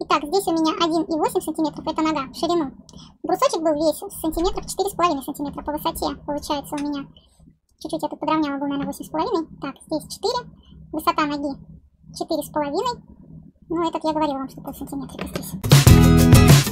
Итак, здесь у меня 1,8 сантиметров, это нога, в ширину. Брусочек был весь сантиметров 4,5 сантиметра по высоте, получается у меня. Чуть-чуть я тут подровняла, был, наверное, 8,5. Так, здесь 4, высота ноги 4,5. Ну, этот я говорила вам, что полсантиметрика здесь.